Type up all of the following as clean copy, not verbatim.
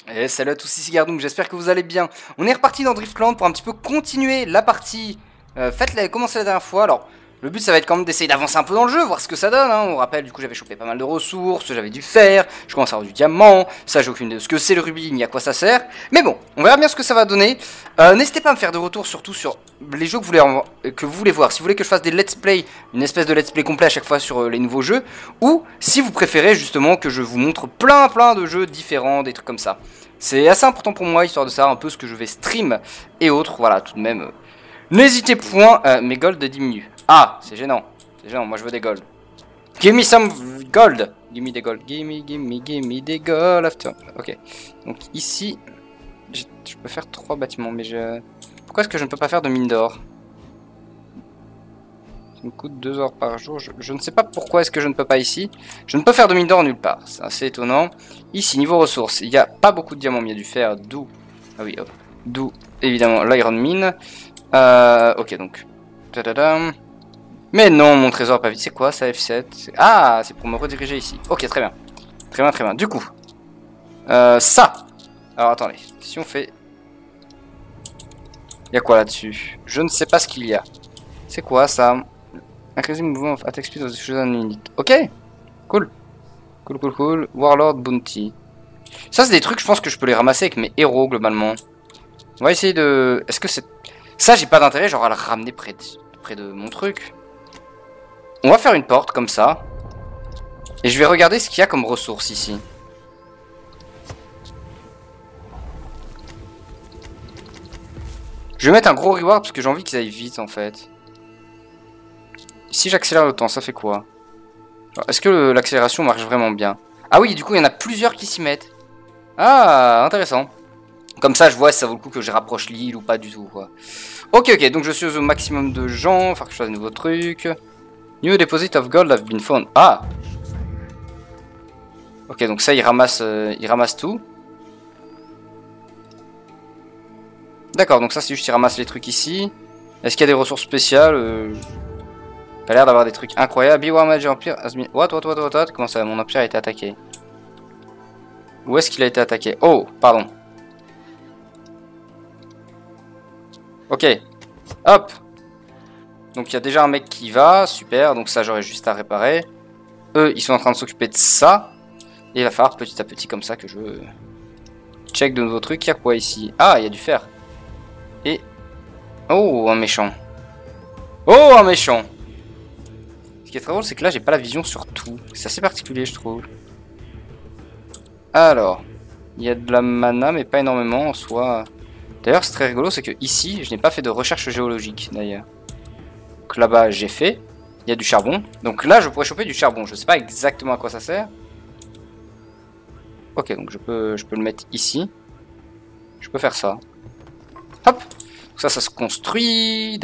Et salut à tous, ici Gardoum, j'espère que vous allez bien. On est reparti dans Driftland pour un petit peu continuer la partie faite, elle avait commencé la dernière fois. Alors, le but ça va être quand même d'essayer d'avancer un peu dans le jeu, voir ce que ça donne. On rappelle, du coup j'avais chopé pas mal de ressources, j'avais du fer, je commence à avoir du diamant. Ça j'ai aucune idée de ce que c'est le rubis, ni à quoi ça sert. Mais bon, on verra bien ce que ça va donner. N'hésitez pas à me faire des retours surtout sur les jeux que vous voulez voir. Si vous voulez que je fasse des let's play, une espèce de let's play complet à chaque fois sur les nouveaux jeux. Ou si vous préférez justement que je vous montre plein de jeux différents, des trucs comme ça. C'est assez important pour moi, histoire de savoir un peu ce que je vais stream et autres. Voilà, tout de même. N'hésitez point. Mes gold diminuent. Ah, c'est gênant. C'est gênant, moi je veux des gold. Give me some gold. Give me des gold. Give me des gold after. Ok. Donc ici, je peux faire 3 bâtiments, mais je... Pourquoi est-ce que je ne peux pas faire de mine d'or? Ça me coûte 2 heures par jour. Je ne sais pas pourquoi est-ce que je ne peux pas ici. Je ne peux faire de mine d'or nulle part. C'est assez étonnant. Ici, niveau ressources, il n'y a pas beaucoup de diamants, mais il y a du fer. D'où... Ah oui, hop. D'où, évidemment, l'iron mine. Ok, donc... Tadadam. Mais non, mon trésor pas vite. C'est quoi ça, F7? Ah, c'est pour me rediriger ici. Ok, très bien. Très bien. Du coup... ça. Alors, attendez. Si on fait... Il y a quoi là-dessus? Je ne sais pas ce qu'il y a. C'est quoi ça? Increasing movement of attack speed of the chosen unit. Ok, cool. Cool. Warlord Bounty. Ça, c'est des trucs, je pense que je peux les ramasser avec mes héros, globalement. On va essayer de... Est-ce que c'est... Ça, j'ai pas d'intérêt, genre, à le ramener près de mon truc. On va faire une porte, comme ça. Et je vais regarder ce qu'il y a comme ressources, ici. Je vais mettre un gros reward, parce que j'ai envie qu'ils aillent vite, en fait. Si j'accélère le temps, ça fait quoi? Est-ce que l'accélération marche vraiment bien? Ah oui, du coup, il y en a plusieurs qui s'y mettent. Ah, intéressant. Comme ça, je vois si ça vaut le coup que je rapproche l'île ou pas du tout, quoi. Ok, donc je suis au maximum de gens. Faut que je fasse de nouveaux trucs. New deposit of gold have been found. Ah. Ok, donc ça, il ramasse tout. D'accord, donc ça, c'est juste il ramasse les trucs ici. Est-ce qu'il y a des ressources spéciales? Il a l'air d'avoir des trucs incroyables. Be War Mage Empire has been... What? Comment ça, mon empire a été attaqué? Où est-ce qu'il a été attaqué? Oh, pardon. Ok. Hop. Donc il y a déjà un mec qui va. Super. Donc ça, j'aurais juste à réparer. Eux, ils sont en train de s'occuper de ça. Et il va falloir petit à petit comme ça que je check de nouveaux trucs. Il y a quoi ici? Ah, il y a du fer. Et... Oh, un méchant. Oh, un méchant. Ce qui est très drôle, c'est que là, j'ai pas la vision sur tout. C'est assez particulier, je trouve. Alors, il y a de la mana, mais pas énormément en soi. D'ailleurs, c'est très rigolo, c'est que ici, je n'ai pas fait de recherche géologique, d'ailleurs. Donc là-bas, j'ai fait. Il y a du charbon. Donc là, je pourrais choper du charbon. Je sais pas exactement à quoi ça sert. Ok, donc je peux le mettre ici. Je peux faire ça. Hop. Ça se construit.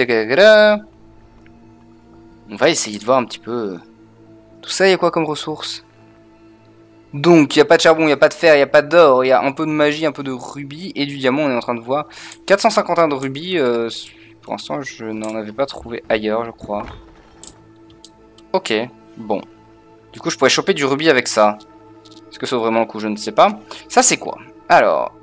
On va essayer de voir un petit peu... Tout ça, il y a quoi comme ressources? Donc, il n'y a pas de charbon, il n'y a pas de fer, il n'y a pas d'or, il y a un peu de magie, un peu de rubis et du diamant, on est en train de voir. 451 de rubis, pour l'instant, je n'en avais pas trouvé ailleurs, je crois. Ok, bon. Du coup, je pourrais choper du rubis avec ça. Est-ce que ça vaut vraiment le coup? Je ne sais pas. Ça, c'est quoi? Alors,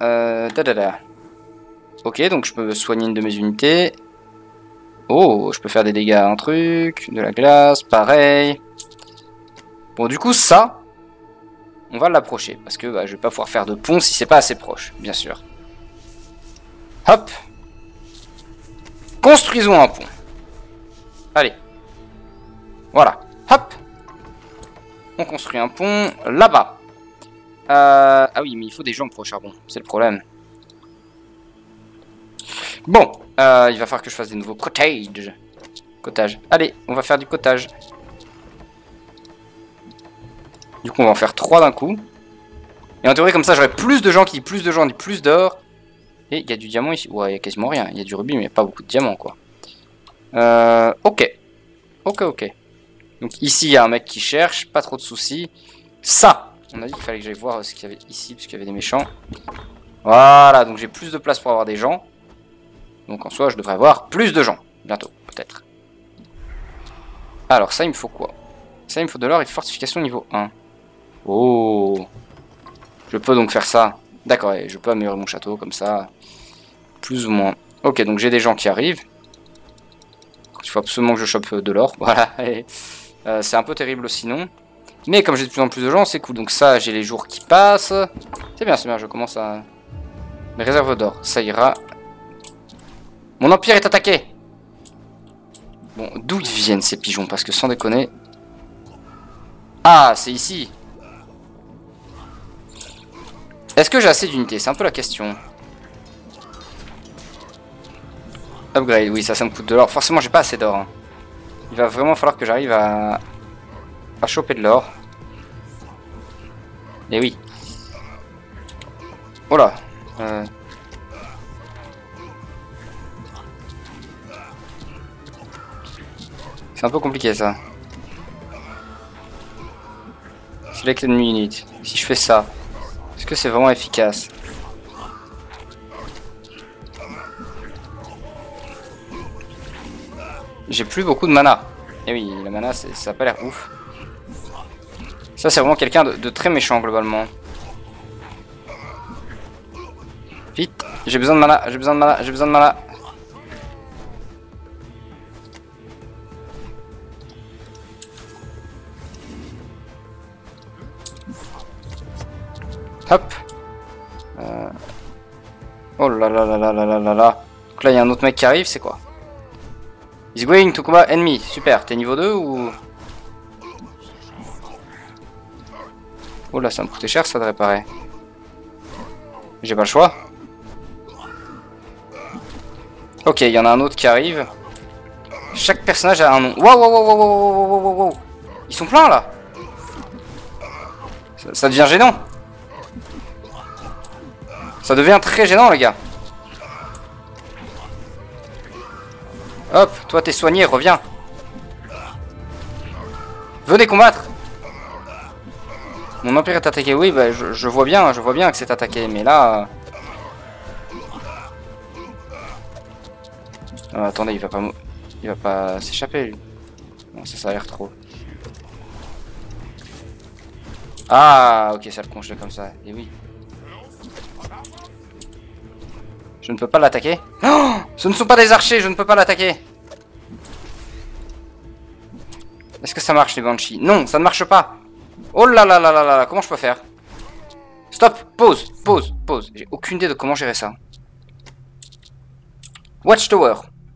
ok, donc je peux soigner une de mes unités. Oh, je peux faire des dégâts à un truc, de la glace, pareil. Bon, du coup, ça... On va l'approcher, parce que bah, je vais pas pouvoir faire de pont si c'est pas assez proche, bien sûr. Hop. Construisons un pont. Allez. Voilà. Hop. On construit un pont là-bas. Ah oui, mais il faut des gens pour le charbon, c'est le problème. Bon, il va falloir que je fasse des nouveaux cottages. Cottage. Allez, on va faire du cottage. Du coup, on va en faire 3 d'un coup. Et en théorie, comme ça, j'aurai plus de gens qui disent plus de gens disent plus d'or. Et il y a du diamant ici. Ouais, il y a quasiment rien. Il y a du rubis, mais il n'y a pas beaucoup de diamants, quoi. Ok. Donc ici, il y a un mec qui cherche. Pas trop de soucis. Ça, on a dit qu'il fallait que j'aille voir ce qu'il y avait ici, parce qu'il y avait des méchants. Voilà, donc j'ai plus de place pour avoir des gens. Donc en soi, je devrais avoir plus de gens. Bientôt, peut-être. Alors, ça, il me faut quoi? Ça, il me faut de l'or et fortification niveau 1. Oh. Je peux donc faire ça. D'accord, et je peux améliorer mon château comme ça. Plus ou moins. Ok, donc j'ai des gens qui arrivent. Il faut absolument que je chope de l'or. Voilà. C'est un peu terrible sinon. Mais comme j'ai de plus en plus de gens, c'est cool. Donc ça, j'ai les jours qui passent. C'est bien, je commence à... Mes réserves d'or, ça ira. Mon empire est attaqué. Bon, d'où ils viennent ces pigeons? Parce que sans déconner... Ah, c'est ici. Est-ce que j'ai assez d'unités? C'est un peu la question. Upgrade, oui, ça me coûte de l'or. Forcément, j'ai pas assez d'or. Hein. Il va vraiment falloir que j'arrive à choper de l'or. Et oui. Oh là. C'est un peu compliqué ça. Select enemy unit. Si je fais ça, est-ce que c'est vraiment efficace? J'ai plus beaucoup de mana. Et oui, la mana, ça a pas l'air ouf. Ça, c'est vraiment quelqu'un de très méchant, globalement. Vite, j'ai besoin de mana, j'ai besoin de mana, j'ai besoin de mana. Hop. Oh là là là là là là là là. Donc là, il y a un autre mec qui arrive, c'est quoi? Is going to combat enemy. Super, t'es niveau 2 ou... Oh là, ça me coûtait cher ça de réparer. J'ai pas le choix. Ok, il y en a un autre qui arrive. Chaque personnage a un nom. Waouh, waouh, waouh, waouh, waouh, waouh, waouh. Ils sont pleins là. Ça devient gênant. Ça devient très gênant les gars. Hop, toi t'es soigné, reviens. Venez combattre. Mon empire est attaqué, oui, bah, je vois bien que c'est attaqué, mais là... attendez, il va pas s'échapper, lui. Non, ça a l'air trop. Ah, ok, ça le congelait comme ça, et oui. Je ne peux pas l'attaquer. Oh, ce ne sont pas des archers, je ne peux pas l'attaquer. Est-ce que ça marche, les Banshees? Non, ça ne marche pas. Oh là là là là là, comment je peux faire? Stop, pause, pause, pause. J'ai aucune idée de comment gérer ça. Watchtower.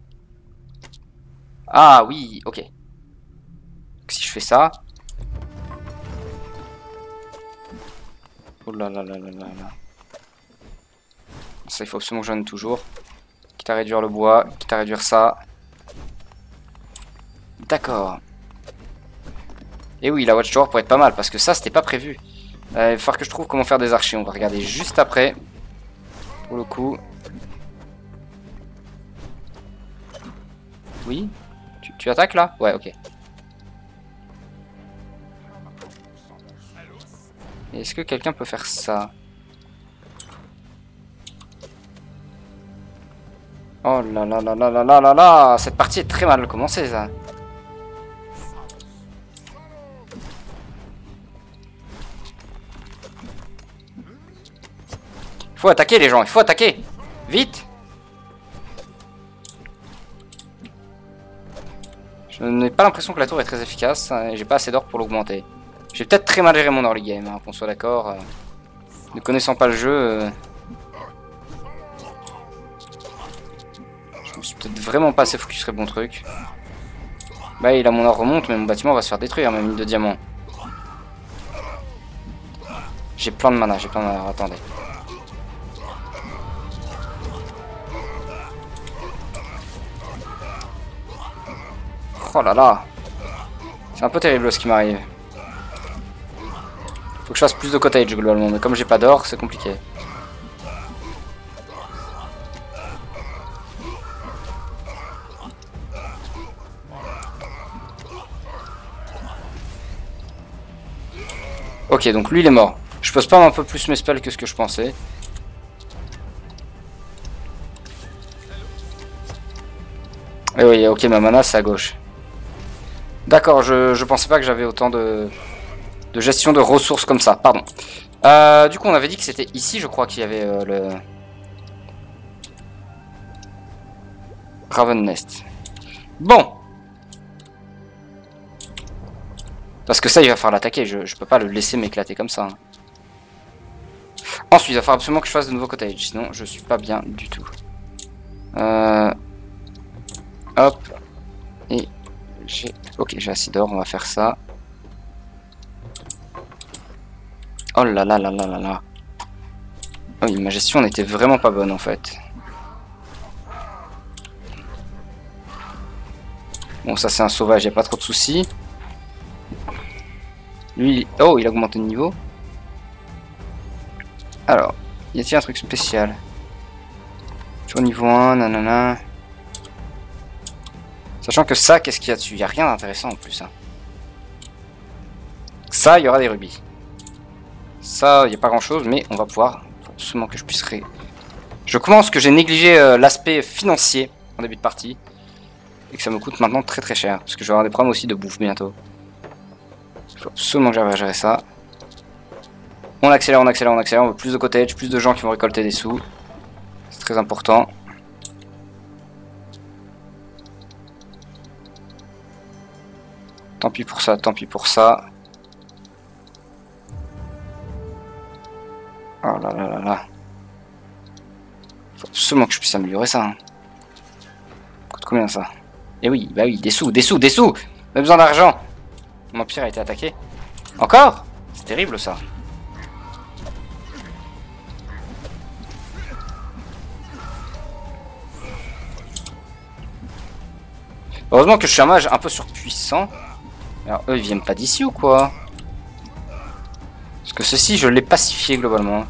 Ah oui, ok. Donc, si je fais ça... Oh là là là là là là. Ça, il faut absolument que j'en ai toujours. Quitte à réduire le bois, quitte à réduire ça. D'accord. Et oui, la Watchtower pourrait être pas mal, parce que ça, c'était pas prévu. Il va falloir que je trouve comment faire des archers. On va regarder juste après. Pour le coup. Oui. Tu attaques là? Ouais, ok. Est-ce que quelqu'un peut faire ça? Oh là là là là là là là là. Cette partie est très mal commencée, ça. Il faut attaquer les gens, il faut attaquer. Vite. Je n'ai pas l'impression que la tour est très efficace. Et j'ai pas assez d'or pour l'augmenter. J'ai peut-être très mal géré mon early game, hein, qu'on soit d'accord. Ne connaissant pas le jeu... je me suis peut-être vraiment pas assez focus sur le bon truc. Bah là mon or remonte, mais mon bâtiment va se faire détruire, ma mine de diamants. J'ai plein de mana, attendez. Oh là là. C'est un peu terrible ce qui m'arrive. Faut que je fasse plus de cottage globalement, mais comme j'ai pas d'or, c'est compliqué. Ok, donc lui il est mort. Je peux spam un peu plus mes spells que ce que je pensais. Et oui, ok, ma mana c'est à gauche. D'accord, je pensais pas que j'avais autant de gestion de ressources comme ça, pardon. Du coup, on avait dit que c'était ici, je crois, qu'il y avait le... Raven Nest. Bon. Parce que ça, il va falloir l'attaquer. Je peux pas le laisser m'éclater comme ça. Hein. Ensuite, il va falloir absolument que je fasse de nouveaux cottages. Sinon, je suis pas bien du tout. Hop. Et j'ai... Ok, j'ai assez d'or. On va faire ça. Oh là là là là là là. Oh oui, ma gestion n'était vraiment pas bonne en fait. Bon, ça c'est un sauvage, y a pas trop de soucis. Lui, oh, il a augmenté de niveau. Alors, y a-t-il un truc spécial? Toujours niveau 1, nanana. Sachant que ça, qu'est-ce qu'il y a dessus? Y a rien d'intéressant en plus. Hein. Ça, il y aura des rubis. Ça, y a pas grand chose, mais on va pouvoir. Faut absolument que je puisse Je commence que j'ai négligé l'aspect financier en début de partie. Et que ça me coûte maintenant très très cher. Parce que je vais avoir des problèmes aussi de bouffe bientôt. Il faut absolument que j'arrive à gérer ça. On accélère, on accélère, on accélère. On veut plus de cottages, plus de gens qui vont récolter des sous. C'est très important. Tant pis pour ça, tant pis pour ça. Oh là là là là. Faut absolument que je puisse améliorer ça. Hein. Ça coûte combien ça? Eh oui, bah oui, des sous, des sous, des sous. On a besoin d'argent. Mon empire a été attaqué. Encore? C'est terrible ça. Heureusement que je suis un mage un peu surpuissant. Alors eux ils viennent pas d'ici ou quoi? Parce que ceci je l'ai pacifié globalement.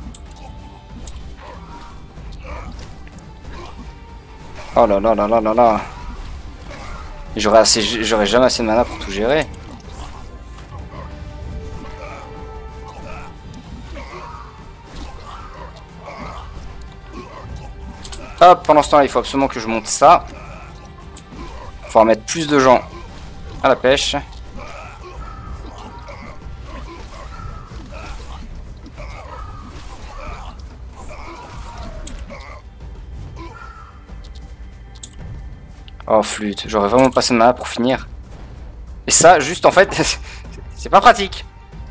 Oh là là là là là là. J'aurais jamais assez de mana pour tout gérer. Hop, pendant ce temps là il faut absolument que je monte ça. Il faut mettre plus de gens à la pêche. Oh flûte, j'aurais vraiment passé de mana pour finir. Et ça, juste en fait, c'est pas pratique.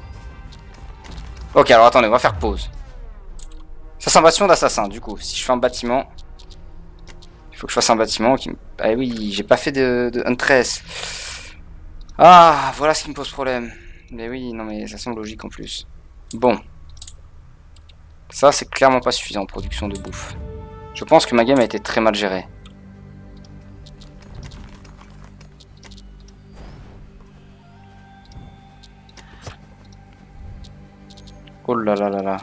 Ok, alors attendez, on va faire pause. Ça c'est un bâtiment d'assassin, du coup. Si je fais un bâtiment, il faut que je fasse un bâtiment qui... Ah oui, j'ai pas fait de Huntress. Ah, voilà ce qui me pose problème. Mais oui, non mais ça semble logique en plus. Bon. Ça, c'est clairement pas suffisant en production de bouffe. Je pense que ma game a été très mal gérée. Oh là là là là.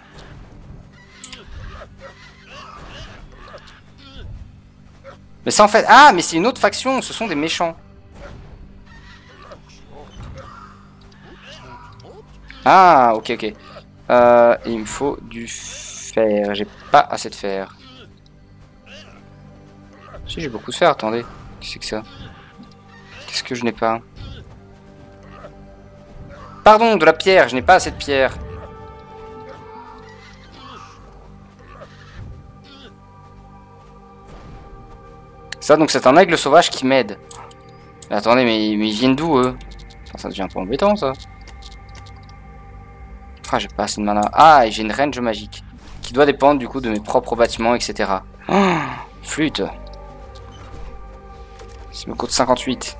Mais ça en fait... Ah, mais c'est une autre faction, ce sont des méchants. Ah, ok, ok. Il me faut du fer. J'ai pas assez de fer. Si, j'ai beaucoup de fer, attendez. Qu'est-ce que c'est que ça? Qu'est-ce que je n'ai pas? Pardon, de la pierre, je n'ai pas assez de pierre. Ça, donc c'est un aigle sauvage qui m'aide. Attendez, mais ils viennent d'où, eux? Enfin, ça devient un peu embêtant, ça. Ah, j'ai pas assez de mana. Ah, et j'ai une range magique. Qui doit dépendre, du coup, de mes propres bâtiments, etc. Oh, flûte. Ça me coûte 58.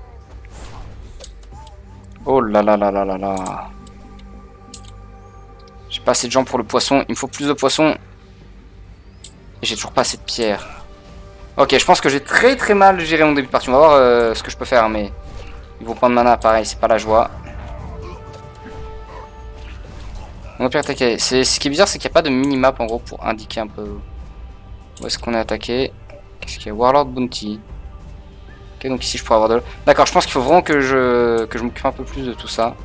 Oh là là là là là là. J'ai pas assez de gens pour le poisson. Il me faut plus de poissons. Et j'ai toujours pas assez de pierres. Ok, je pense que j'ai très très mal géré mon début de partie. On va voir ce que je peux faire, mais ils vont prendre mana, pareil, c'est pas la joie. On va pas attaquer. Ce qui est bizarre, c'est qu'il n'y a pas de minimap en gros pour indiquer un peu où est-ce qu'on est attaqué. Qu'est-ce qu'il y a? Warlord Bounty. Ok, donc ici je pourrais avoir de... D'accord, je pense qu'il faut vraiment que je m'occupe un peu plus de tout ça.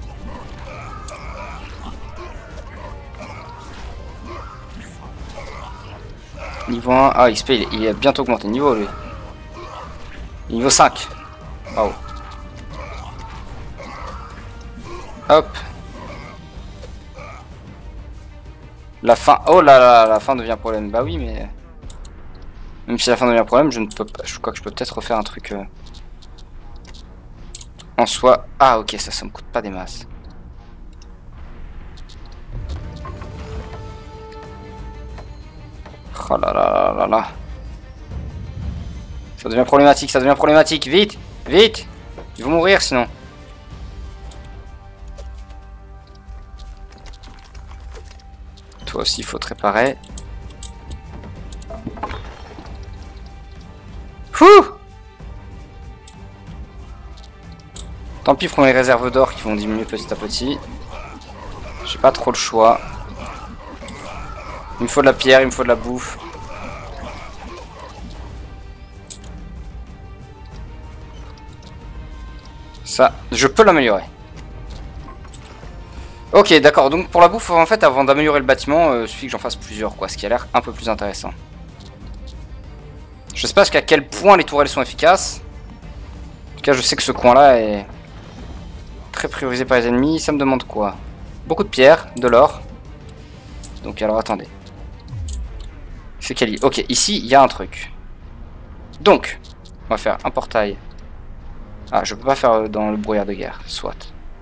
Niveau 1, ah XP il a bientôt augmenté de niveau lui. Niveau 5. Waouh. Hop. La fin... Oh là là, la fin devient un problème. Bah oui, mais... Même si la fin devient un problème, je ne peux pas... Je crois que je peux peut-être refaire un truc... En soi... Ah ok, ça me coûte pas des masses. Oh là là là là là. Ça devient problématique, ça devient problématique. Vite, vite. Ils vont mourir sinon. Toi aussi, il faut te réparer. Fouh! Tant pis pour mes réserves d'or qui vont diminuer petit à petit. J'ai pas trop le choix. Il me faut de la pierre, il me faut de la bouffe. Ça, je peux l'améliorer. Ok, d'accord. Donc pour la bouffe, en fait, avant d'améliorer le bâtiment, il suffit que j'en fasse plusieurs, quoi. Ce qui a l'air un peu plus intéressant. Je sais pas jusqu'à quel point les tourelles sont efficaces. En tout cas, je sais que ce coin-là est très priorisé par les ennemis. Ça me demande quoi? Beaucoup de pierres, de l'or. Donc alors attendez. C'est quel île? Ok, ici il y a un truc. Donc, on va faire un portail. Ah, je peux pas faire dans le brouillard de guerre. Soit.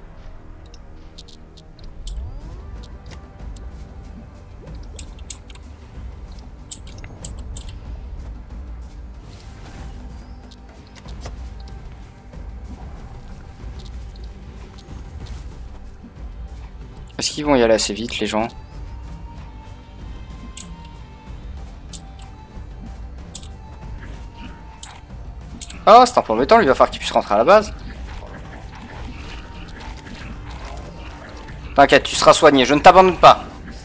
Est-ce qu'ils vont y aller assez vite, les gens? Oh, c'est un peu embêtant, lui, il va falloir qu'il puisse rentrer à la base. T'inquiète, tu seras soigné, je ne t'abandonne pas.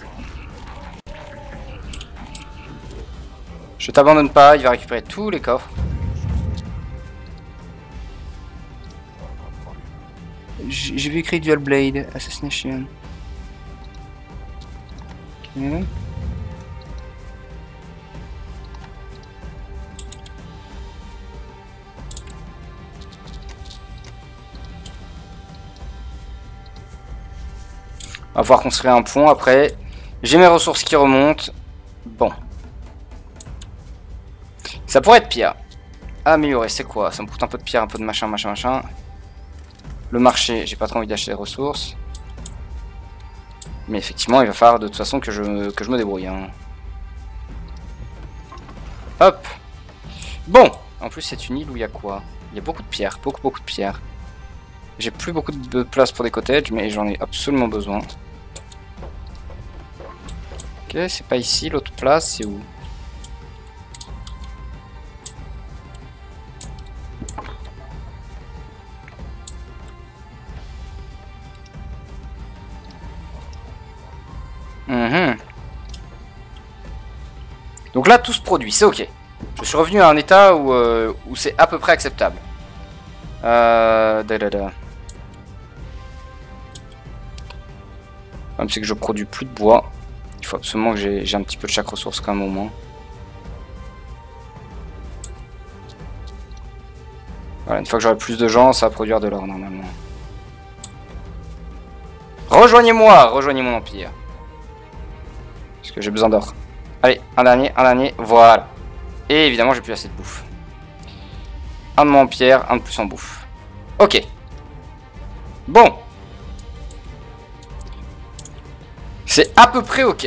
Je t'abandonne pas, il va récupérer tous les coffres. J'ai vu écrit Dual Blade, Assassination. Okay. On va pouvoir construire un pont après. J'ai mes ressources qui remontent. Bon. Ça pourrait être pire. Améliorer, c'est quoi? Ça me coûte un peu de pierre, un peu de machin, machin, machin. Le marché, j'ai pas trop envie d'acheter des ressources. Mais effectivement, il va falloir de toute façon que je me débrouille. Hein. Hop. Bon. En plus, c'est une île où il y a quoi? Il y a beaucoup de pierres, beaucoup de pierres. J'ai plus beaucoup de place pour des cottages, mais j'en ai absolument besoin. Ok, c'est pas ici, l'autre place, c'est où? Donc là, tout se produit, c'est ok. Je suis revenu à un état où c'est à peu près acceptable. Le problème, c'est que je produis plus de bois. Il faut absolument que j'ai un petit peu de chaque ressource quand même au moins. Voilà, une fois que j'aurai plus de gens, ça va produire de l'or normalement. Rejoignez-moi, rejoignez mon empire. Parce que j'ai besoin d'or. Allez, un dernier, voilà. Et évidemment, j'ai plus assez de bouffe. Un de moins en pierre, un de plus en bouffe. Ok. Bon. C'est à peu près ok.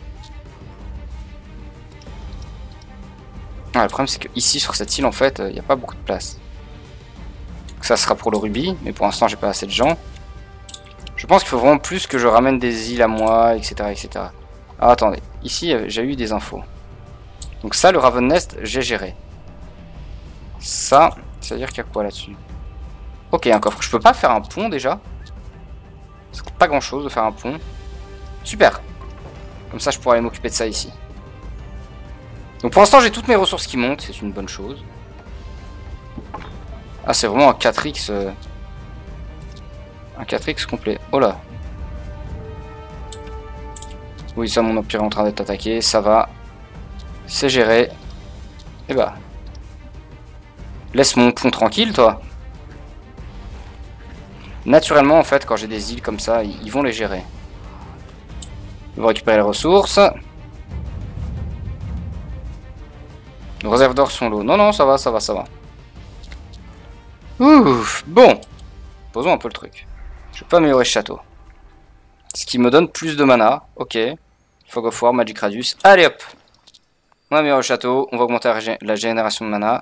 Ah, le problème, c'est que ici, sur cette île, en fait, il n'y a pas beaucoup de place. Ça sera pour le rubis, mais pour l'instant, j'ai pas assez de gens. Je pense qu'il faut vraiment plus que je ramène des îles à moi, etc. etc. Ah, attendez. Ici, j'ai eu des infos. Donc ça, le Raven Nest, j'ai géré. Ça veut dire qu'il y a quoi là-dessus? Ok, un coffre. Je peux pas faire un pont déjà? Ça coûte pas grand-chose de faire un pont. Super. Comme ça, je pourrais aller m'occuper de ça ici. Donc pour l'instant, j'ai toutes mes ressources qui montent. C'est une bonne chose. Ah, c'est vraiment un 4x... Un 4x complet. Oh là. Oui, ça, mon empire est en train d'être attaqué. Ça va. C'est géré. Et bah. Laisse mon pont tranquille, toi. Naturellement, en fait, quand j'ai des îles comme ça, ils vont les gérer. On va récupérer les ressources. Nos réserves d'or sont low. Non, non, ça va, ça va, ça va. Ouf, bon. Posons un peu le truc. Je peux améliorer ce château. Ce qui me donne plus de mana. Ok. Fog of War, Magic Radius. Allez hop. On améliore le château. On va augmenter la génération de mana.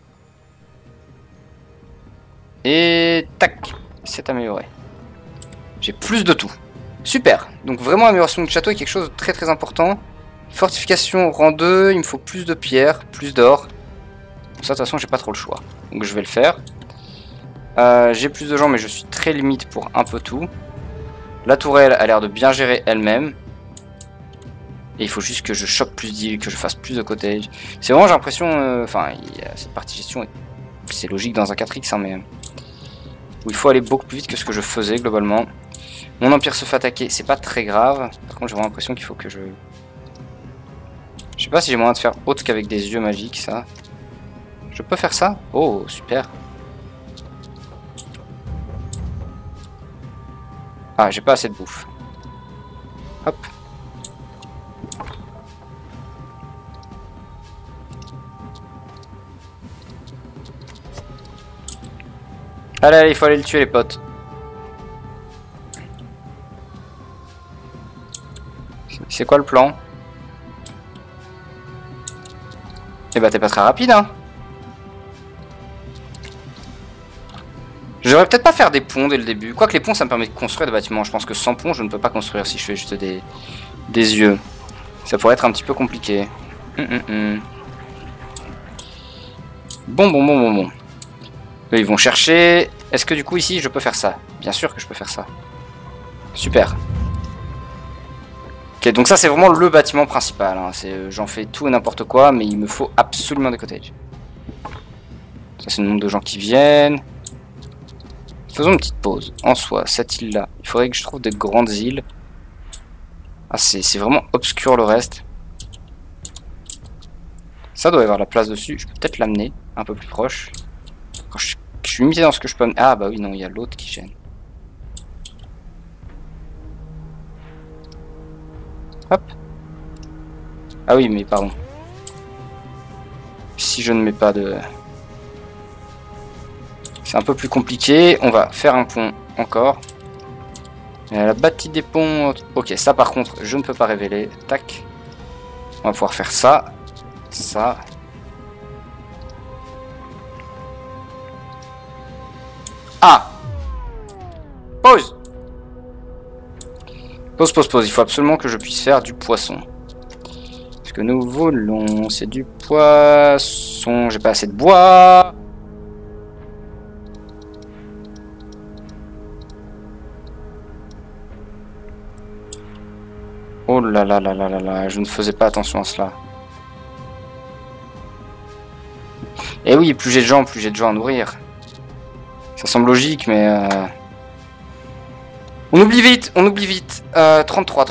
Et tac. C'est amélioré. J'ai plus de tout. Super. Donc vraiment l'amélioration du château est quelque chose de très très important. Fortification rang 2. Il me faut plus de pierres, plus d'or. Ça de toute façon j'ai pas trop le choix. Donc je vais le faire. J'ai plus de gens mais je suis très limite pour un peu tout. La tourelle a l'air de bien gérer elle-même. Et il faut juste que je chope plus d'îles, que je fasse plus de cottage. C'est vraiment, j'ai l'impression, enfin, cette partie gestion, c'est logique dans un 4X, hein, mais où il faut aller beaucoup plus vite que ce que je faisais globalement. Mon empire se fait attaquer, c'est pas très grave. Par contre, j'ai vraiment l'impression qu'il faut que je... Je sais pas si j'ai moyen de faire autre qu'avec des yeux magiques, ça. Je peux faire ça? Oh, super. Ah, j'ai pas assez de bouffe. Hop. Allez, allez, il faut aller le tuer les potes. C'est quoi le plan? Eh bah t'es pas très rapide hein. Je devrais peut-être pas faire des ponts dès le début. Quoique les ponts ça me permet de construire des bâtiments. Je pense que sans ponts je ne peux pas construire si je fais juste des yeux. Ça pourrait être un petit peu compliqué. Bon. Eux, ils vont chercher. Est-ce que du coup ici je peux faire ça? Bien sûr que je peux faire ça. Super. Ok, donc ça c'est vraiment le bâtiment principal. Hein. J'en fais tout et n'importe quoi, mais il me faut absolument des cottages. Ça c'est le nombre de gens qui viennent. Faisons une petite pause. En soi, cette île-là, il faudrait que je trouve des grandes îles. Ah, c'est vraiment obscur le reste. Ça doit y avoir la place dessus. Je peux peut-être l'amener un peu plus proche. Quand je suis limité dans ce que je peux amener. Ah bah oui, non, il y a l'autre qui gêne. Hop. Ah oui, mais pardon. Si je ne mets pas de... C'est un peu plus compliqué. On va faire un pont encore. La bâtie des ponts... Ok, ça par contre, je ne peux pas révéler. Tac. On va pouvoir faire ça. Ça. Ah! Pause! Pause. Il faut absolument que je puisse faire du poisson. Ce que nous voulons, c'est du poisson. J'ai pas assez de bois. Oh là là là là là là, je ne faisais pas attention à cela. Et oui, plus j'ai de gens à nourrir. Ça semble logique, mais... On oublie vite. 33.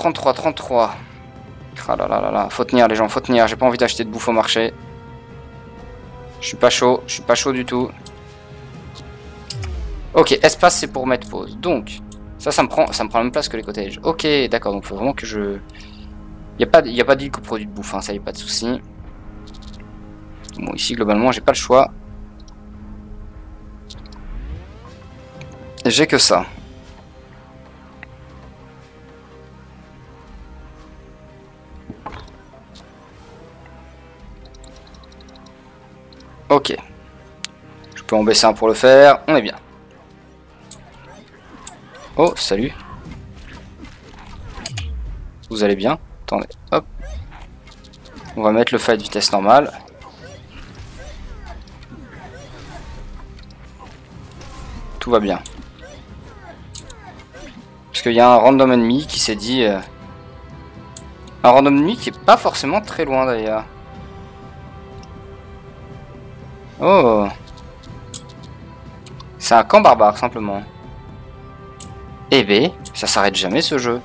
Ah là là là là, faut tenir les gens, faut tenir. J'ai pas envie d'acheter de bouffe au marché. Je suis pas chaud du tout. Ok, espace c'est pour mettre pause. Donc, ça me prend la même place que les cottages. Ok, d'accord, donc faut vraiment que je... Y a pas d'île qui produit de bouffe, hein, ça y a pas de souci. Bon, ici globalement j'ai pas le choix. J'ai que ça. Ok. Je peux en baisser un pour le faire. On est bien. Oh, salut. Vous allez bien? Attendez, hop. On va mettre le fight vitesse normale. Tout va bien. Parce qu'il y a un random ennemi qui s'est dit... Un random ennemi qui est pas forcément très loin d'ailleurs. Oh. C'est un camp barbare simplement. Eh ben, ça s'arrête jamais ce jeu.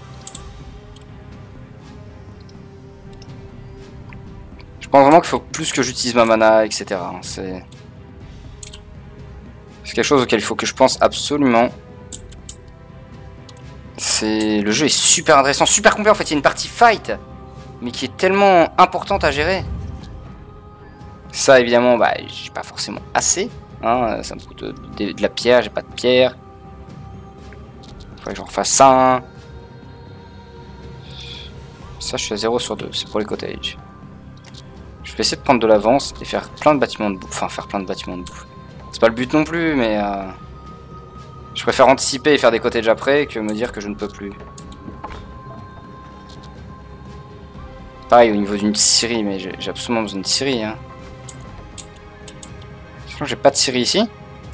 Je pense vraiment qu'il faut plus que j'utilise ma mana, etc. C'est quelque chose auquel il faut que je pense absolument. Le jeu est super intéressant, super complet en fait. Il y a une partie fight, mais qui est tellement importante à gérer. Ça, évidemment, bah, j'ai pas forcément assez. Hein, ça me coûte de la pierre, j'ai pas de pierre. Faudrait que j'en refasse ça. Ça, je suis à 0 sur 2, c'est pour les cottages. Je vais essayer de prendre de l'avance et faire plein de bâtiments de bouffe. Enfin, faire plein de bâtiments de bouffe. C'est pas le but non plus, mais je préfère anticiper et faire des cottages après que me dire que je ne peux plus. Pareil au niveau d'une scierie, mais j'ai absolument besoin de scierie. Hein. Je crois que j'ai pas de scierie ici.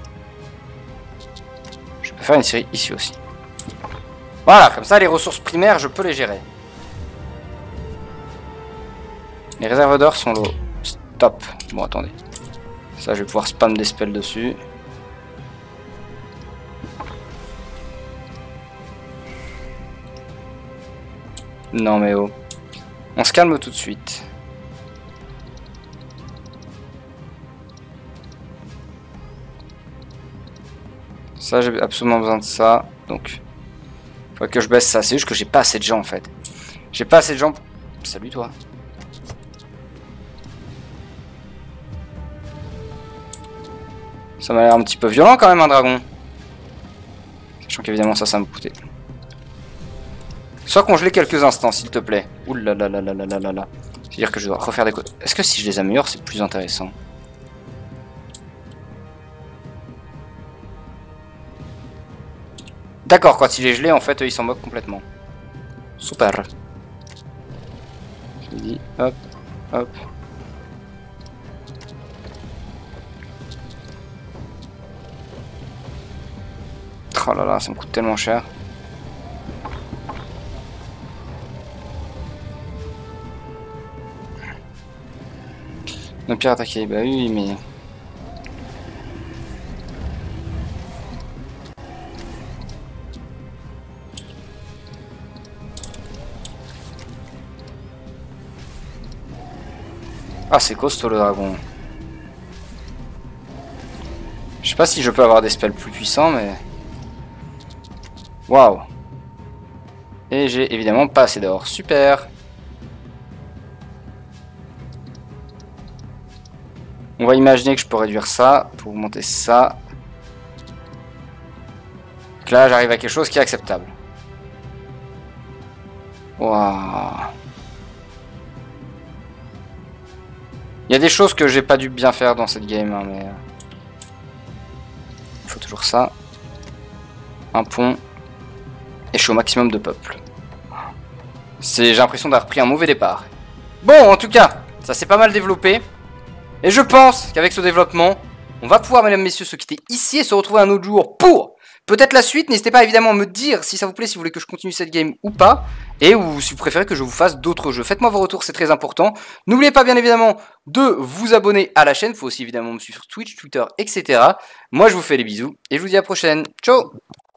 Je peux faire une scierie ici aussi. Voilà, comme ça les ressources primaires, je peux les gérer. Les réserves d'or sont low. Stop. Bon, attendez. Ça, je vais pouvoir spam des spells dessus. Non mais oh. On se calme tout de suite. Ça, j'ai absolument besoin de ça. Donc, faut que je baisse ça. C'est juste que j'ai pas assez de gens en fait. J'ai pas assez de gens. Salut toi. Ça m'a l'air un petit peu violent quand même un dragon. Sachant qu'évidemment ça me coûtait. Sois congelé quelques instants s'il te plaît. Ouh là là là là là là là. C'est-à-dire que je dois refaire des côtes. Est-ce que si je les améliore c'est plus intéressant? D'accord, quand il est gelé en fait il s'en moque complètement. Super. Je dis hop, hop. Oh là là, ça me coûte tellement cher. Nos pires attaqués, bah oui, mais... Ah, c'est costaud le dragon. Je sais pas si je peux avoir des spells plus puissants, mais... Waouh. Et j'ai évidemment pas assez d'or. Super. On va imaginer que je peux réduire ça pour augmenter ça. Donc là, j'arrive à quelque chose qui est acceptable. Waouh. Il y a des choses que j'ai pas dû bien faire dans cette game, hein, mais... Il faut toujours ça. Un pont. Et je suis au maximum de peuple. J'ai l'impression d'avoir pris un mauvais départ. Bon, en tout cas, ça s'est pas mal développé. Et je pense qu'avec ce développement, on va pouvoir, mesdames, messieurs, se quitter ici et se retrouver un autre jour pour peut-être la suite. N'hésitez pas évidemment à me dire si ça vous plaît, si vous voulez que je continue cette game ou pas. Et ou si vous préférez que je vous fasse d'autres jeux. Faites-moi vos retours, c'est très important. N'oubliez pas bien évidemment de vous abonner à la chaîne. Il faut aussi évidemment me suivre sur Twitch, Twitter, etc. Moi je vous fais des bisous et je vous dis à la prochaine. Ciao!